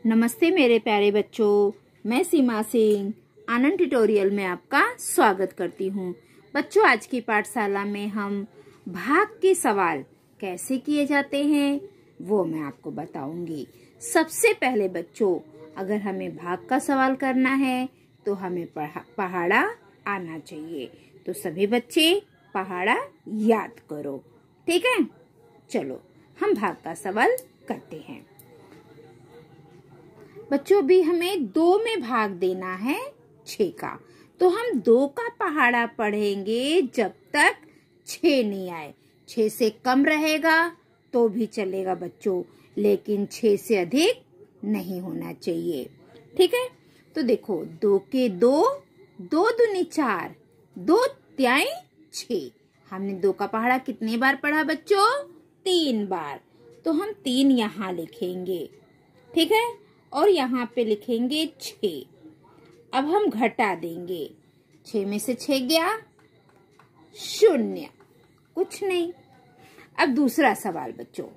नमस्ते मेरे प्यारे बच्चों, मैं सीमा सिंह आनंद ट्यूटोरियल में आपका स्वागत करती हूँ। बच्चों, आज की पाठशाला में हम भाग के सवाल कैसे किए जाते हैं वो मैं आपको बताऊंगी। सबसे पहले बच्चों, अगर हमें भाग का सवाल करना है तो हमें पहाड़ा आना चाहिए। तो सभी बच्चे पहाड़ा याद करो, ठीक है। चलो हम भाग का सवाल करते हैं। बच्चों, भी हमें 2 में भाग देना है 6 का, तो हम 2 का पहाड़ा पढ़ेंगे जब तक 6 नहीं आए। 6 से कम रहेगा तो भी चलेगा बच्चों, लेकिन 6 से अधिक नहीं होना चाहिए, ठीक है। तो देखो, 2 के 2, 2 दूनी 4, 2 त्याई 6। हमने 2 का पहाड़ा कितने बार पढ़ा बच्चों? 3 बार। तो हम 3 यहाँ लिखेंगे, ठीक है, और यहाँ पे लिखेंगे 6। अब हम घटा देंगे, 6 में से 6 गया 0, कुछ नहीं। अब दूसरा सवाल बच्चों,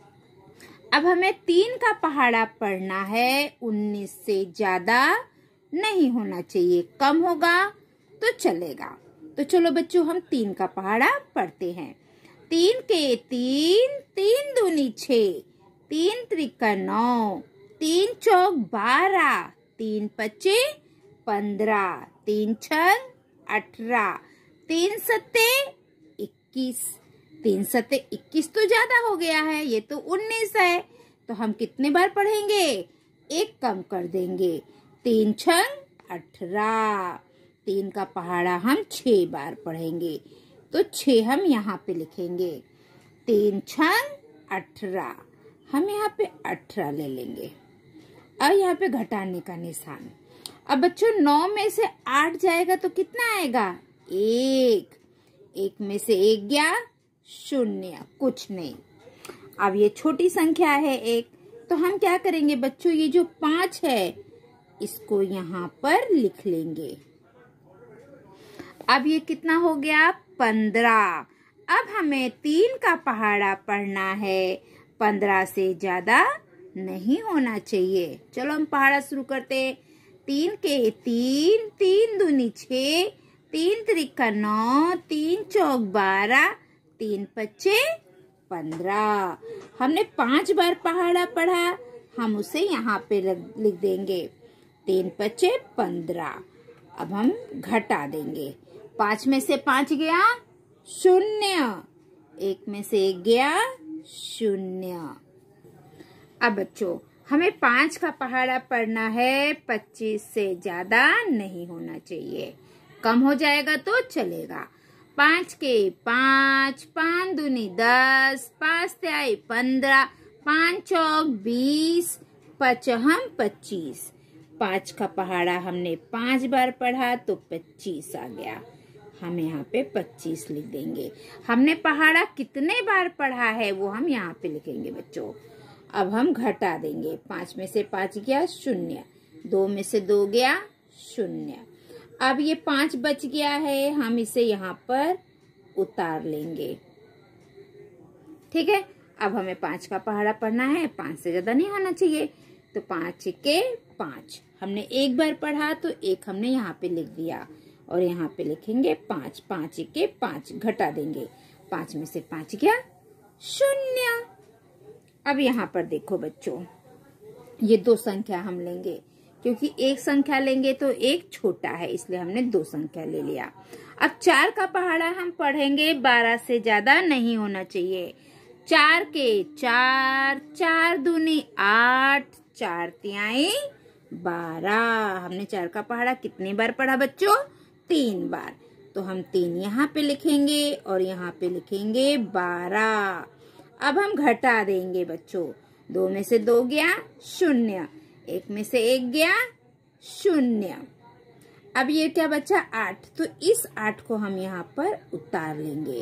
अब हमें 3 का पहाड़ा पढ़ना है। 19 से ज्यादा नहीं होना चाहिए, कम होगा तो चलेगा। तो चलो बच्चों, हम 3 का पहाड़ा पढ़ते हैं। 3 के 3, 3 दूनी 6, 3 त्रिका 9, 3 चौक 12, 3 पच्चे 15, 3 छग 18, 3 सत्ते 21। 3 सत्ते 21 तो ज्यादा हो गया है, ये तो 19 है। तो हम कितने बार पढ़ेंगे? 1 कम कर देंगे, 3 छग 18। 3 का पहाड़ा हम 6 बार पढ़ेंगे, तो 6 हम यहाँ पे लिखेंगे। 3 छग 18, हम यहाँ पे 18 ले लेंगे। अब यहाँ पे घटाने का निशान। अब बच्चों, 9 में से 8 जाएगा तो कितना आएगा? 1। 1 में से 1 गया 0, कुछ नहीं। अब ये छोटी संख्या है 1, तो हम क्या करेंगे बच्चों? ये जो 5 है इसको यहाँ पर लिख लेंगे। अब ये कितना हो गया? 15। अब हमें 3 का पहाड़ा पढ़ना है, 15 से ज्यादा नहीं होना चाहिए। चलो हम पहाड़ा शुरू करते हैं। 3 के 3, 3 दूनी 6, 3 त्रिका 9, 3 चौक 12, 3 पच्चे 15। हमने 5 बार पहाड़ा पढ़ा, हम उसे यहाँ पे लिख देंगे। 3 पच्चे 15। अब हम घटा देंगे। 5 में से 5 गया 0, 1 में से 1 गया 0। अब बच्चों, हमें 5 का पहाड़ा पढ़ना है, 25 से ज्यादा नहीं होना चाहिए, कम हो जाएगा तो चलेगा। 5 के 5, 5 दूनी 10, 5 त्याई 15, 5 चौक 20, 5 हम 25। 5 का पहाड़ा हमने 5 बार पढ़ा तो 25 आ गया, हम यहाँ पे 25 लिख देंगे। हमने पहाड़ा कितने बार पढ़ा है वो हम यहाँ पे लिखेंगे बच्चों। अब हम घटा देंगे। 5 में से 5 गया 0, 2 में से 2 गया 0। अब ये 5 बच गया है, हम इसे यहाँ पर उतार लेंगे, ठीक है। अब हमें 5 का पहाड़ा पढ़ना है, 5 से ज्यादा नहीं होना चाहिए। तो 5 के 5, हमने 1 बार पढ़ा तो 1 हमने यहाँ पे लिख दिया, और यहाँ पे लिखेंगे 5। 5 के 5 घटा देंगे, 5 में से 5 गया 0। अब यहाँ पर देखो बच्चों, ये 2 संख्या हम लेंगे, क्योंकि 1 संख्या लेंगे तो 1 छोटा है, इसलिए हमने 2 संख्या ले लिया। अब 4 का पहाड़ा हम पढ़ेंगे, 12 से ज्यादा नहीं होना चाहिए। 4 के 4, 4 दूनी 8, 4 तिहाई 12। हमने 4 का पहाड़ा कितने बार पढ़ा बच्चों? 3 बार। तो हम 3 यहाँ पे लिखेंगे और यहाँ पे लिखेंगे 12। अब हम घटा देंगे बच्चों। 2 में से 2 गया 0, 1 में से 1 गया 0। अब ये क्या बचा? 8। तो इस 8 को हम यहाँ पर उतार लेंगे,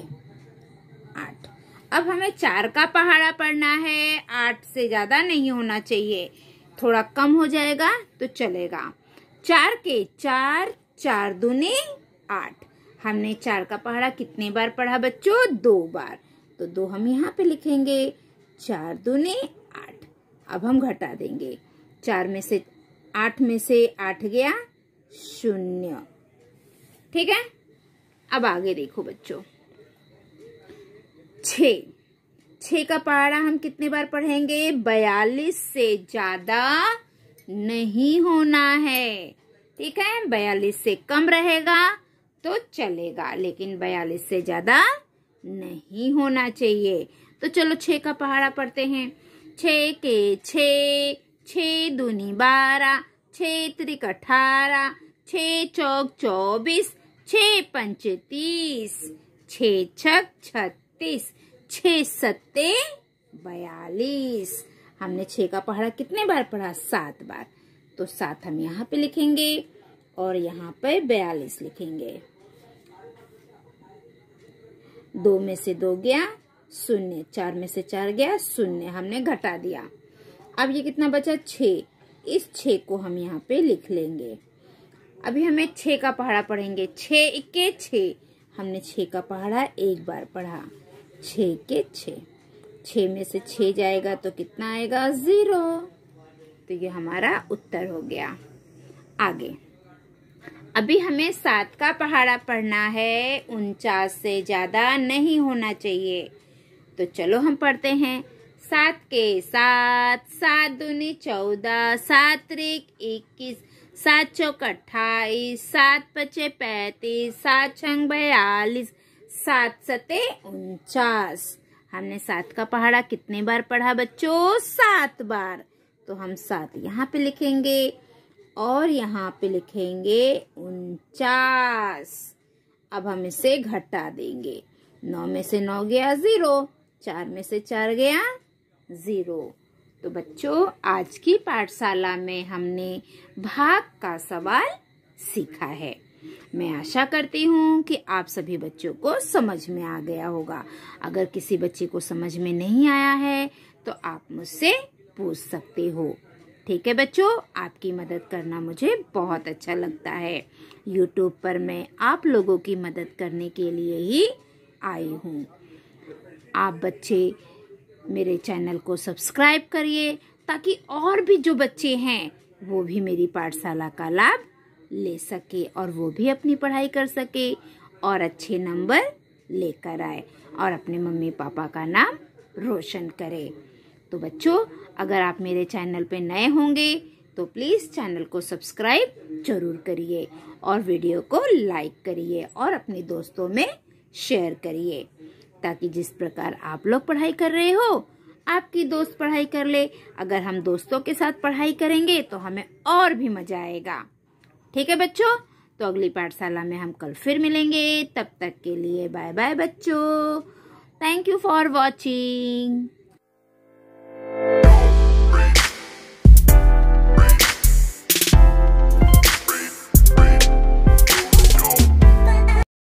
8। अब हमें 4 का पहाड़ा पढ़ना है, 8 से ज्यादा नहीं होना चाहिए, थोड़ा कम हो जाएगा तो चलेगा। 4 के 4, 4 दूनी 8। हमने 4 का पहाड़ा कितने बार पढ़ा बच्चों? 2 बार। तो 2 हम यहाँ पे लिखेंगे, 4 दूनी 8। अब हम घटा देंगे। 8 में से 8 गया 0। ठीक है, अब आगे देखो बच्चों। 6 का पहाड़ा हम कितने बार पढ़ेंगे? 42 से ज्यादा नहीं होना है। ठीक है, 42 से कम रहेगा तो चलेगा, लेकिन 42 से ज्यादा नहीं होना चाहिए। तो चलो 6 का पहाड़ा पढ़ते हैं। 6 के 6, 6 दूनी 12, 6 त्रिक 18, 6 चौक 24, 6 पंच 30, 6 छक 36, 6 सत्ते 42। हमने 6 का पहाड़ा कितने बार पढ़ा? 7 बार। तो 7 हम यहाँ पे लिखेंगे और यहाँ पे 42 लिखेंगे। 2 में से 2 गया 0, 4 में से 4 गया 0, हमने घटा दिया। अब ये कितना बचा? 6। इस 6 को हम यहाँ पे लिख लेंगे। अभी हमें 6 का पहाड़ा पढ़ेंगे। 6 इक्के 6, हमने 6 का पहाड़ा एक बार पढ़ा। 6 के 6, 6 में से 6 जाएगा तो कितना आएगा? 0। तो ये हमारा उत्तर हो गया। आगे अभी हमें 7 का पहाड़ा पढ़ना है। 49 से ज्यादा नहीं होना चाहिए। तो चलो हम पढ़ते हैं। 7 के 7, 7 दूनी 14, 7 त्रिक 21, 7 चौक 28, 7 पचे 35, 7 छंग 42, 7 सते 49। हमने 7 का पहाड़ा कितने बार पढ़ा बच्चों? 7 बार। तो हम 7 यहाँ पे लिखेंगे और यहाँ पे लिखेंगे 49। अब हम इसे घटा देंगे। 9 में से 9 गया 0, 4 में से 4 गया 0। तो बच्चों आज की पाठशाला में हमने भाग का सवाल सीखा है। मैं आशा करती हूँ कि आप सभी बच्चों को समझ में आ गया होगा। अगर किसी बच्चे को समझ में नहीं आया है तो आप मुझसे पूछ सकते हो। ठीक है बच्चों, आपकी मदद करना मुझे बहुत अच्छा लगता है। YouTube पर मैं आप लोगों की मदद करने के लिए ही आई हूँ। आप बच्चे मेरे चैनल को सब्सक्राइब करिए ताकि और भी जो बच्चे हैं वो भी मेरी पाठशाला का लाभ ले सके और वो भी अपनी पढ़ाई कर सके और अच्छे नंबर लेकर आए और अपने मम्मी पापा का नाम रोशन करे। तो बच्चों, अगर आप मेरे चैनल पे नए होंगे तो प्लीज़ चैनल को सब्सक्राइब जरूर करिए और वीडियो को लाइक करिए और अपने दोस्तों में शेयर करिए ताकि जिस प्रकार आप लोग पढ़ाई कर रहे हो आपकी दोस्त पढ़ाई कर ले। अगर हम दोस्तों के साथ पढ़ाई करेंगे तो हमें और भी मजा आएगा। ठीक है बच्चों, तो अगली पाठशाला में हम कल फिर मिलेंगे। तब तक के लिए बाय बाय बच्चों। Thank you for watching.